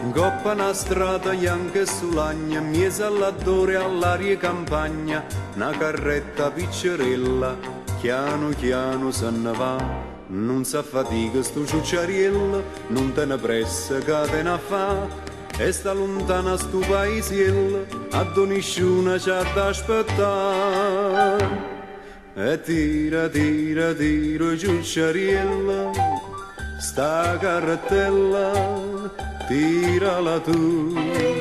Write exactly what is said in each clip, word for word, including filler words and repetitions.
Coppa una strada bianca e sulagna, miesa all'addore all'aria campagna, una carretta piccerella, chiano chiano se ne va. Non s'affatica sto ciucciariello, non te ne pressa che te ne fa, e sta lontana sto paesiello, a donisciuna c'ha da aspettare. E tira, tira, tira, ciucciariello, sta carrettella, tirala tu.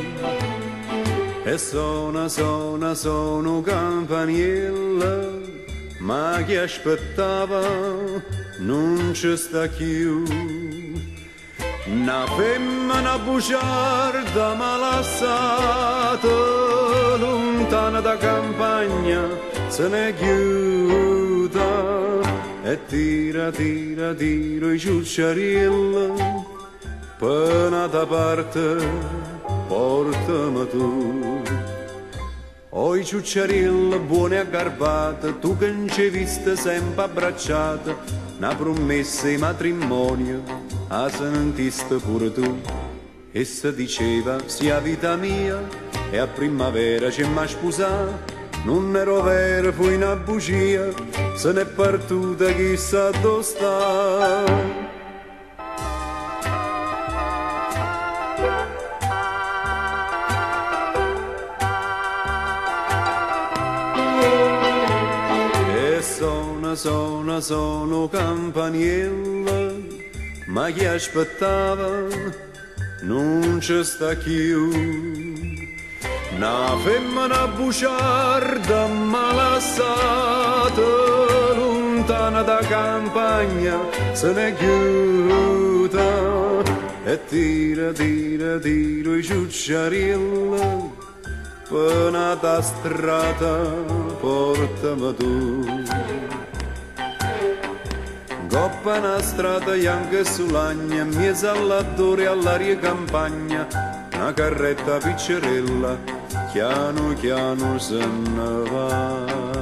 E suona, suona, suona campaniella, ma chi aspettava non ci sta più. Una femmina bugiarda malassata, lontana da campagna, se ne chiuda. E tira, tira, tira i ciucciarielli, pena da parte, portami tu. O i ciucciarielli buoni e garbati, tu che non ci hai viste sempre abbracciate, una promessa di matrimonio, a sentiste pure tu. E se diceva, sia vita mia, e a primavera ci m'ha sposato, non ero vero, fu una bugia, se n'è partuta chissà dove sta. Sona, sona, sono campaniella, ma chi aspettava non ci sta più. Una femmina bugiarda malassata, lontana da campagna, se ne chiuda. E tira, tira, tira i ciucciarielli, pena da strada, portami tu. Coppa una strada bianca e sulagna, miesa all'addore all'aria campagna, una carretta piccerella, chiano chiano se ne va.